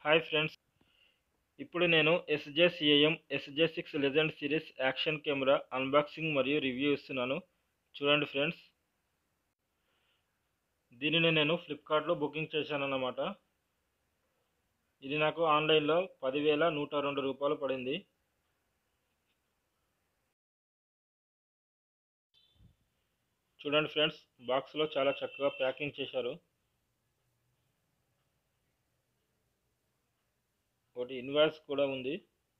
Hi friends, ఇప్పుడు నేను SJCAM SJ6 Legend series action camera unboxing మరియు రివ్యూ ఇస్తున్నాను. చూడండి ఫ్రెండ్స్, దీనిని నేను ఫ్లిప్కార్ట్లో బుకింగ్ చేశానన్నమాట. ఇది నాకు ఆన్లైన్లో 10,102 రూపాయలు పడింది. చూడండి ఫ్రెండ్స్, బాక్స్లో చాలా చక్కగా ప్యాకింగ్ చేశారు. ఒకటి ఇన్వాయిస్ కూడా ఉంది.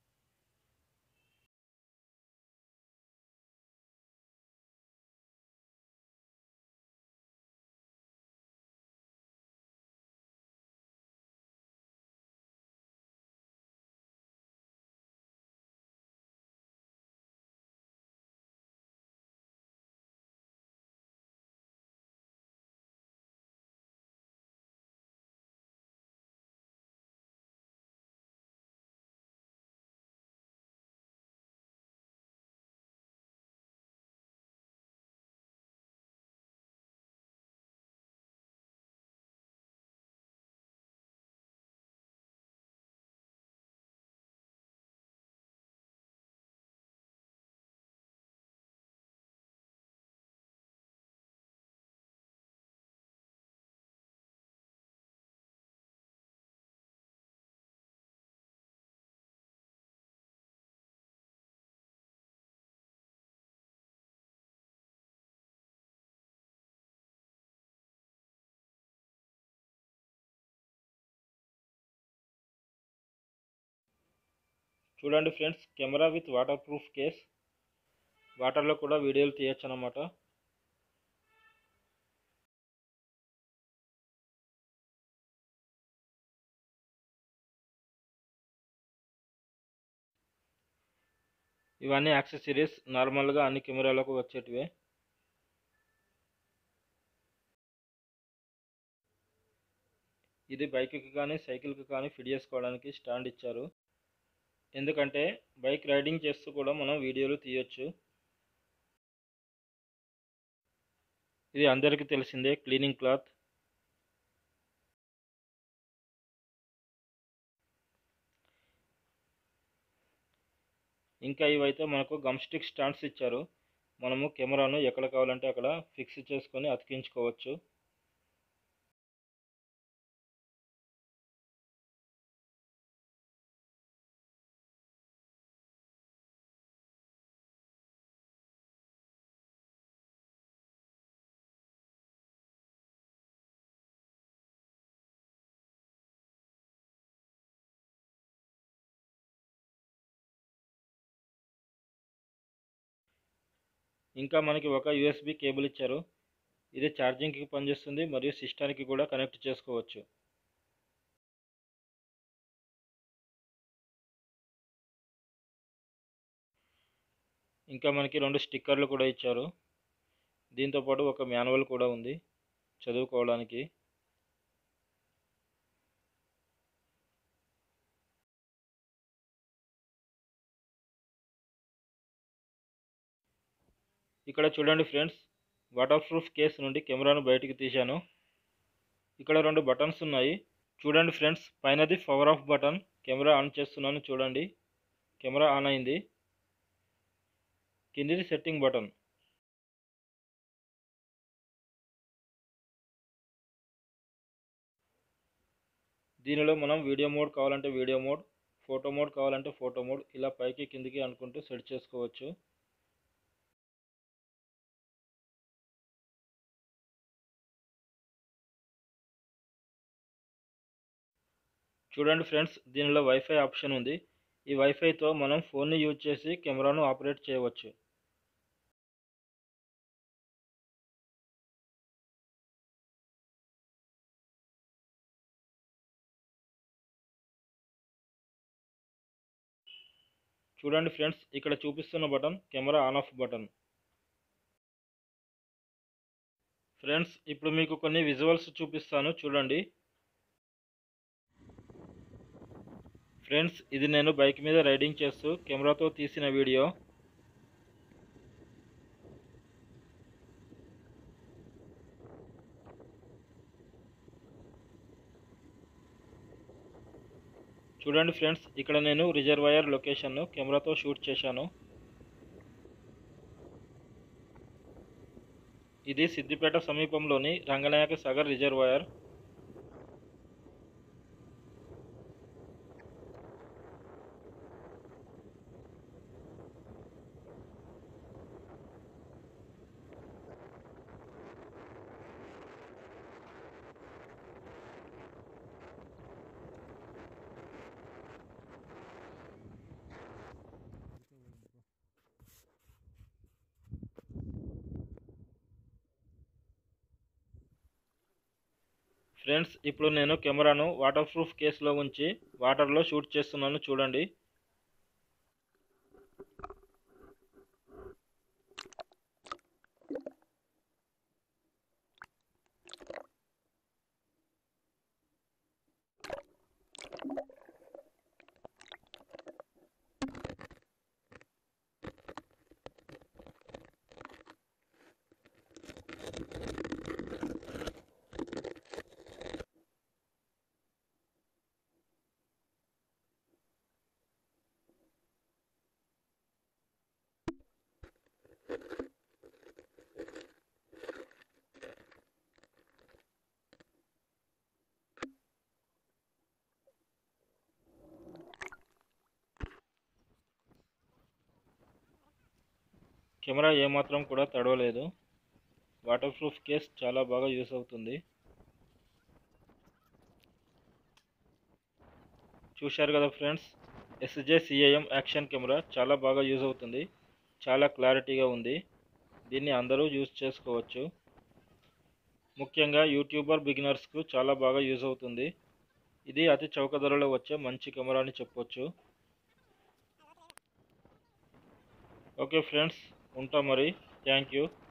చూడండి friends, camera with waterproof case. వాటర్లో కూడా వీడియోలు తీయచ్చు అన్నమాట. ఇవన్నీ యాక్సెసరీస్ నార్మల్గా అన్ని కెమెరాలకు వచ్చేటివే. ఇది బైక్కి కానీ సైకిల్కి కానీ ఫిట్ చేసుకోవడానికి స్టాండ్ ఇచ్చారు. ఎందుకంటే బైక్ రైడింగ్ చేస్తూ కూడా మనం వీడియోలు తీయొచ్చు. ఇది అందరికీ తెలిసిందే, క్లీనింగ్ క్లాత్. ఇంకా ఇవైతే మనకు గమ్ స్టిక్ స్టాండ్స్ ఇచ్చారు. మనము కెమెరాను ఎక్కడ కావాలంటే అక్కడ ఫిక్స్ చేసుకొని అతికించుకోవచ్చు. ఇంకా మనకి ఒక USB కేబుల్ ఇచ్చారు. ఇది ఛార్జింగ్కి పనిచేస్తుంది మరియు సిస్టానికి కూడా కనెక్ట్ చేసుకోవచ్చు. ఇంకా మనకి 2 స్టిక్కర్లు కూడా ఇచ్చారు. దీంతోపాటు ఒక మాన్యువల్ కూడా ఉంది చదువుకోవడానికి. ఇక్కడ చూడండి ఫ్రెండ్స్, వాటర్ ప్రూఫ్ కేస్ నుండి కెమెరాను బయటికి తీశాను. ఇక్కడ 2 బటన్స్ ఉన్నాయి. చూడండి ఫ్రెండ్స్, పైనది power off button. Camera on చేస్తున్నాను, చూడండి. కెమెరా ఆన్ అయింది. కిందిది సెట్టింగ్ బటన్. దీనిలో మనం వీడియో మోడ్ కావాలంటే వీడియో మోడ్, ఫోటో మోడ్ కావాలంటే ఫోటో మోడ్, ఇలా పైకి కిందికి అనుకుంటూ సెట్ చేసుకోవచ్చు. చూడండి ఫ్రెండ్స్, దీనిలో వైఫై ఆప్షన్ ఉంది. ఈ వైఫైతో మనం ఫోన్ని యూజ్ చేసి కెమెరాను ఆపరేట్ చేయవచ్చు. చూడండి ఫ్రెండ్స్, ఇక్కడ చూపిస్తున్న button camera on off button. Friends, ఇప్పుడు మీకు కొన్ని విజువల్స్ చూపిస్తాను, చూడండి. ఫ్రెండ్స్, ఇది నేను బైక్ మీద రైడింగ్ చేస్తూ కెమెరాతో తీసిన వీడియో. చూడండి ఫ్రెండ్స్, ఇక్కడ నేను రిజర్వాయర్ లొకేషన్ను కెమెరాతో షూట్ చేశాను. ఇది సిద్దిపేట సమీపంలోని రంగనాయక సాగర్ రిజర్వాయర్. ఫ్రెండ్స్, ఇప్పుడు నేను కెమెరాను వాటర్ ప్రూఫ్ కేసులో ఉంచి వాటర్లో షూట్ చేస్తున్నాను చూడండి. కెమెరా ఏమాత్రం కూడా తడవలేదు. వాటర్ ప్రూఫ్ కేస్ చాలా బాగా యూస్ అవుతుంది. చూశారు కదా ఫ్రెండ్స్, SJCAM యాక్షన్ కెమెరా చాలా బాగా యూజ్ అవుతుంది. చాలా క్లారిటీగా ఉంది. దీన్ని అందరూ యూజ్ చేసుకోవచ్చు. ముఖ్యంగా యూట్యూబర్ బిగినర్స్కు చాలా బాగా యూజ్ అవుతుంది. ఇది అతి చౌక ధరలో వచ్చే మంచి కెమెరా అని చెప్పొచ్చు. ఓకే ఫ్రెండ్స్, ఉంటాం మరి. Thank you.